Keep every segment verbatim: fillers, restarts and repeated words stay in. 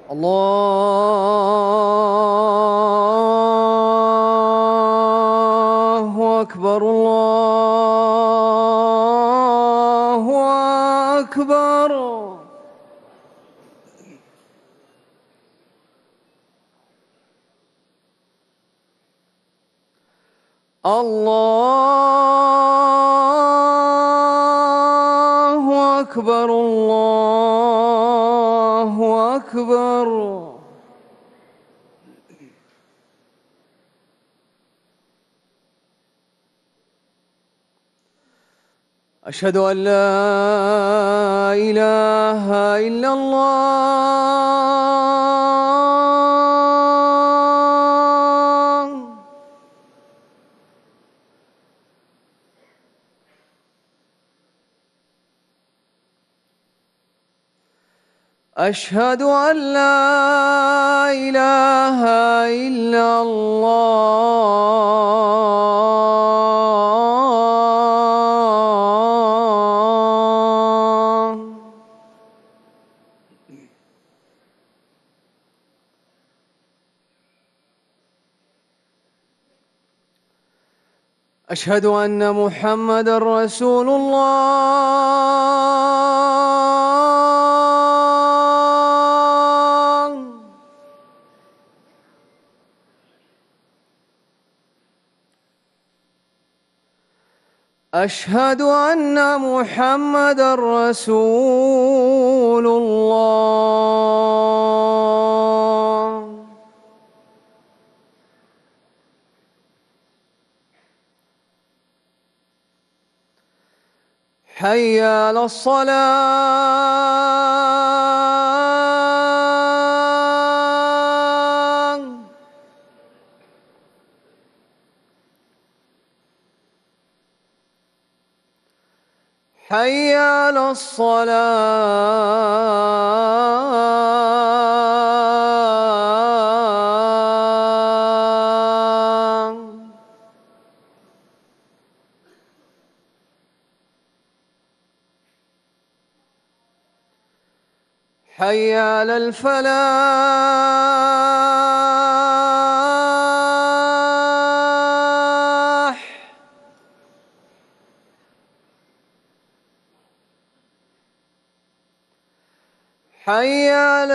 الله أكبر الله أكبر. الله أكبر الله أكبر. أشهد أن لا إله إلا الله. أشهد أن لا إله إلا الله. أشهد أن محمدًا رسول الله. أشهد أن محمدًا رسول الله. حي على الصلاة. حي على الصلاة. حي على الفلاح. حي على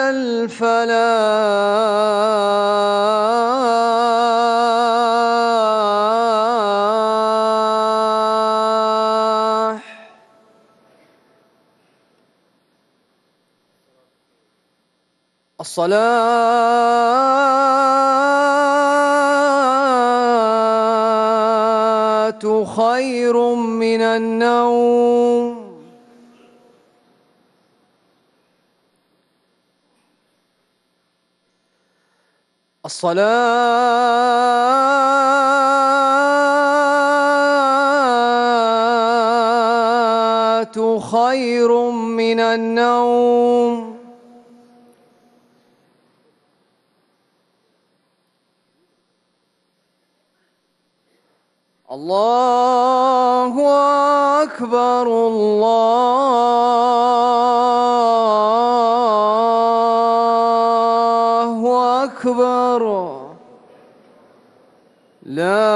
الفلاح. الصلاة خير من النوم. الصلاة خير من النوم. الله أكبر الله أكبر. لا